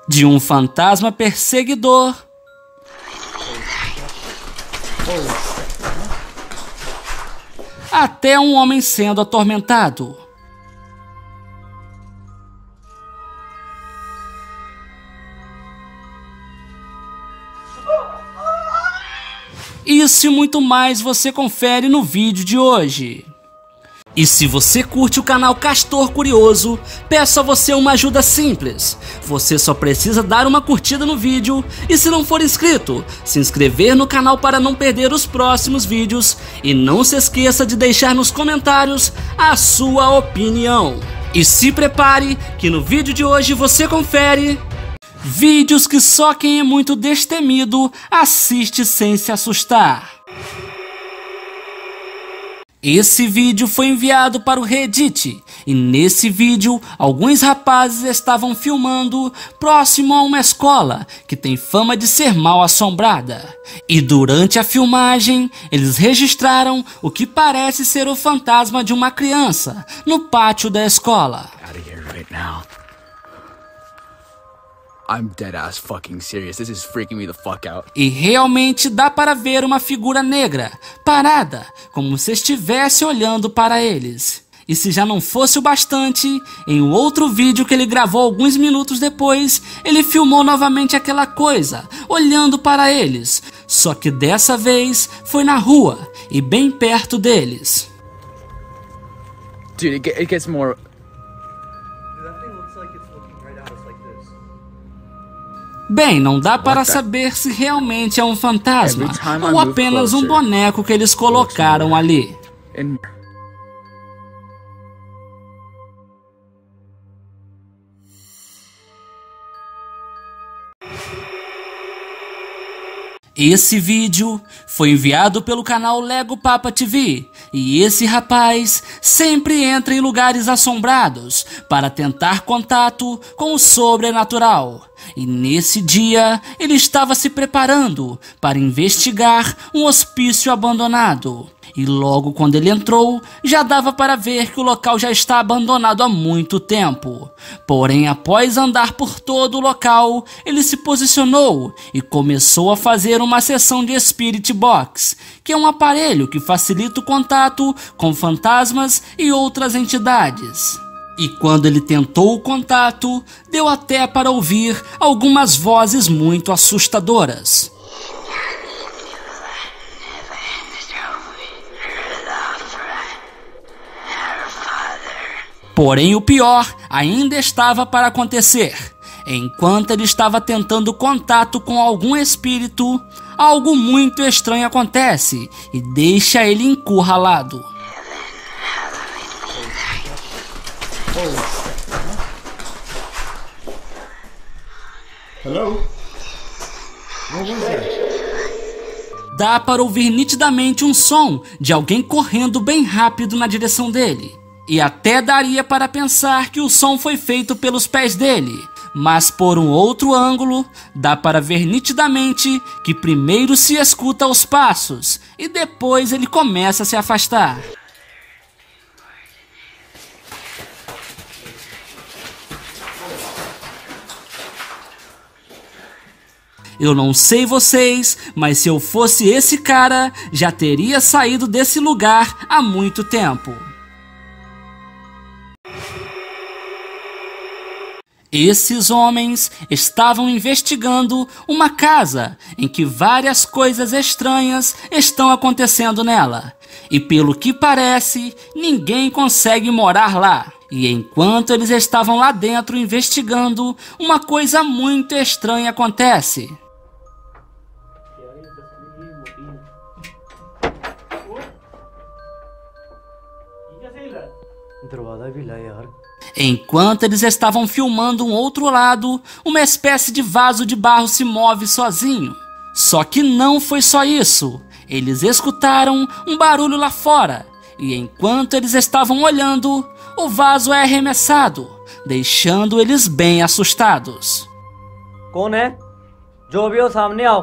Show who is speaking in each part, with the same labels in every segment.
Speaker 1: De um fantasma perseguidor até um homem sendo atormentado. Isso e muito mais você confere no vídeo de hoje. E se você curte o canal Castor Curioso, peço a você uma ajuda simples. Você só precisa dar uma curtida no vídeo e, se não for inscrito, se inscrever no canal para não perder os próximos vídeos. E não se esqueça de deixar nos comentários a sua opinião. E se prepare que no vídeo de hoje você confere vídeos que só quem é muito destemido assiste sem se assustar. Esse vídeo foi enviado para o Reddit e nesse vídeo alguns rapazes estavam filmando próximo a uma escola que tem fama de ser mal assombrada. E durante a filmagem eles registraram o que parece ser o fantasma de uma criança no pátio da escola.
Speaker 2: I'm dead ass fucking serious. This is freaking me the fuck out.
Speaker 1: E realmente dá para ver uma figura negra, parada, como se estivesse olhando para eles. E se já não fosse o bastante, em um outro vídeo que ele gravou alguns minutos depois, ele filmou novamente aquela coisa, olhando para eles. Só que dessa vez foi na rua e bem perto deles.
Speaker 2: Dude, it gets more...
Speaker 1: Bem, não dá para saber se realmente é um fantasma ou apenas um boneco que eles colocaram ali. Esse vídeo foi enviado pelo canal Lego Papa TV e esse rapaz sempre entra em lugares assombrados para tentar contato com o sobrenatural. E nesse dia ele estava se preparando para investigar um hospício abandonado. E logo quando ele entrou, já dava para ver que o local já está abandonado há muito tempo. Porém, após andar por todo o local, ele se posicionou e começou a fazer uma sessão de Spirit Box, que é um aparelho que facilita o contato com fantasmas e outras entidades. E quando ele tentou o contato, deu até para ouvir algumas vozes muito assustadoras. Porém, o pior ainda estava para acontecer. Enquanto ele estava tentando contato com algum espírito, algo muito estranho acontece e deixa ele encurralado.
Speaker 3: Hello? What was that?
Speaker 1: Dá para ouvir nitidamente um som de alguém correndo bem rápido na direção dele. E até daria para pensar que o som foi feito pelos pés dele. Mas por um outro ângulo, dá para ver nitidamente que primeiro se escuta os passos e depois ele começa a se afastar. Eu não sei vocês, mas se eu fosse esse cara, já teria saído desse lugar há muito tempo. Esses homens estavam investigando uma casa em que várias coisas estranhas estão acontecendo nela. E pelo que parece, ninguém consegue morar lá. E enquanto eles estavam lá dentro investigando, uma coisa muito estranha acontece. Enquanto eles estavam filmando um outro lado, uma espécie de vaso de barro se move sozinho. Só que não foi só isso. Eles escutaram um barulho lá fora. E enquanto eles estavam olhando, o vaso é arremessado, deixando eles bem assustados.
Speaker 4: कौन है? जो भी हो सामने आओ।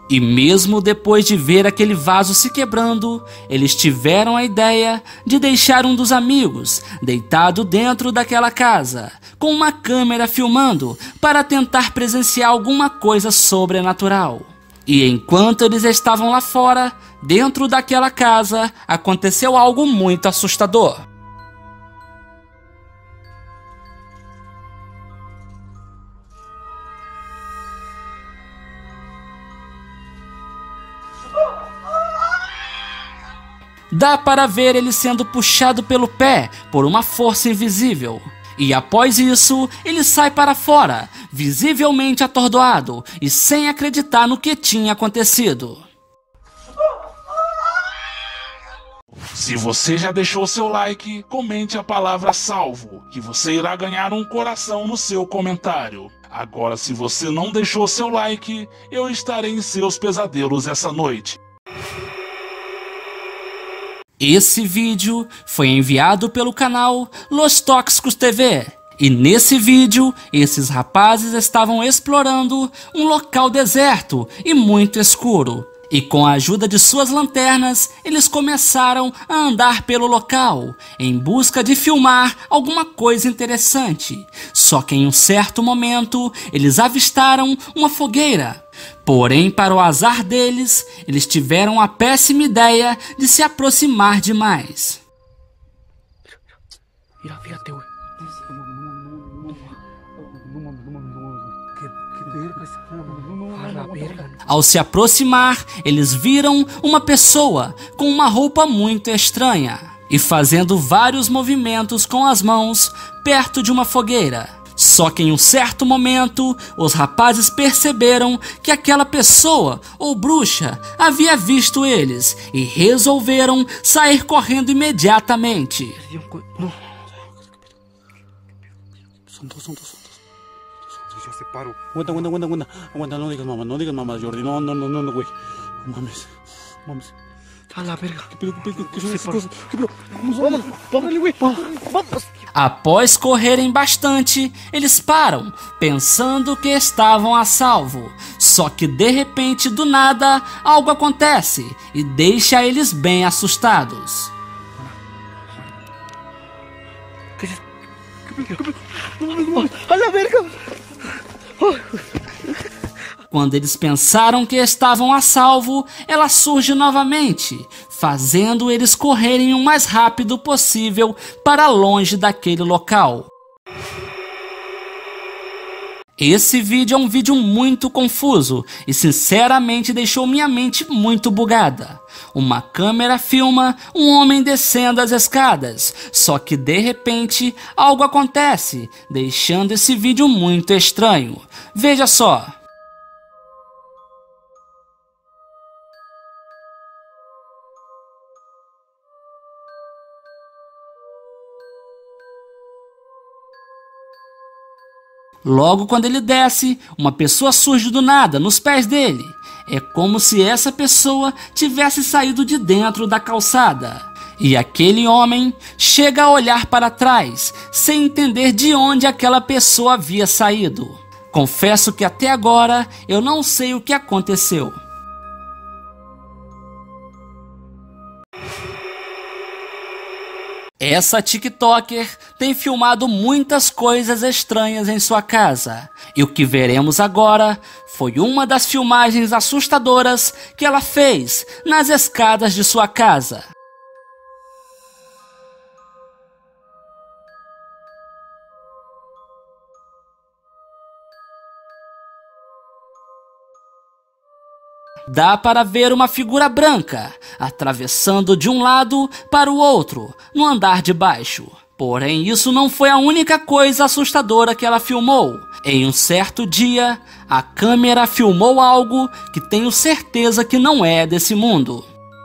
Speaker 1: E mesmo depois de ver aquele vaso se quebrando, eles tiveram a ideia de deixar um dos amigos deitado dentro daquela casa, com uma câmera filmando para tentar presenciar alguma coisa sobrenatural. E enquanto eles estavam lá fora, dentro daquela casa, aconteceu algo muito assustador. Dá para ver ele sendo puxado pelo pé por uma força invisível. E após isso, ele sai para fora, visivelmente atordoado e sem acreditar no que tinha acontecido.
Speaker 5: Se você já deixou seu like, comente a palavra salvo, que você irá ganhar um coração no seu comentário. Agora, se você não deixou seu like, eu estarei em seus pesadelos essa noite.
Speaker 1: Esse vídeo foi enviado pelo canal Los Tóxicos TV. E nesse vídeo, esses rapazes estavam explorando um local deserto e muito escuro. E com a ajuda de suas lanternas, eles começaram a andar pelo local, em busca de filmar alguma coisa interessante. Só que em um certo momento, eles avistaram uma fogueira. Porém, para o azar deles, eles tiveram a péssima ideia de se aproximar demais.
Speaker 2: Mira, fíjate, güey.
Speaker 1: Ao se aproximar, eles viram uma pessoa com uma roupa muito estranha e fazendo vários movimentos com as mãos perto de uma fogueira. Só que em um certo momento, os rapazes perceberam que aquela pessoa ou bruxa havia visto eles e resolveram sair correndo imediatamente.
Speaker 6: Son dos. Ya se paro. Aguanta, no digas mamá, Jordi. No, güey. No mames. A la verga. ¿Qué son esas cosas? ¿Qué pedo? Vamos, güey. Vamos.
Speaker 1: Após correrem bastante, eles param, pensando que estavam a salvo. Só que de repente, do nada, algo acontece e deixa eles bem assustados.
Speaker 6: A la verga.
Speaker 1: Quando eles pensaram que estavam a salvo, ela surge novamente, fazendo eles correrem o mais rápido possível para longe daquele local. Esse vídeo é um vídeo muito confuso e sinceramente deixou minha mente muito bugada. Uma câmera filma um homem descendo as escadas, só que de repente algo acontece, deixando esse vídeo muito estranho. Veja só. Logo quando ele desce, uma pessoa surge do nada nos pés dele. É como se essa pessoa tivesse saído de dentro da calçada. E aquele homem chega a olhar para trás, sem entender de onde aquela pessoa havia saído. Confesso que até agora eu não sei o que aconteceu. Essa TikToker tem filmado muitas coisas estranhas em sua casa. E o que veremos agora foi uma das filmagens assustadoras que ela fez nas escadas de sua casa. Dá para ver uma figura branca atravessando de um lado para o outro no andar de baixo. Porém, isso não foi a única coisa assustadora que ela filmou. Em um certo dia, a câmera filmou algo que tenho certeza que não é desse mundo.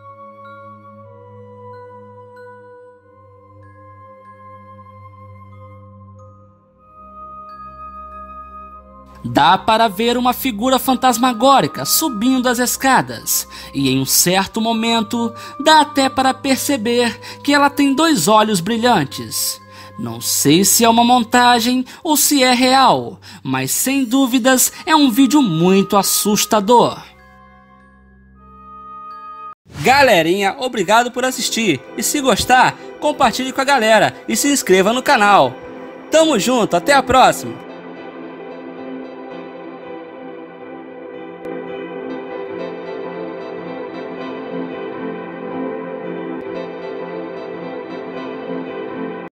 Speaker 1: Dá para ver uma figura fantasmagórica subindo as escadas, e em um certo momento dá até para perceber que ela tem 2 olhos brilhantes. Não sei se é uma montagem ou se é real, mas sem dúvidas é um vídeo muito assustador. Galerinha, obrigado por assistir. E se gostar, compartilhe com a galera e se inscreva no canal. Tamo junto, até a próxima!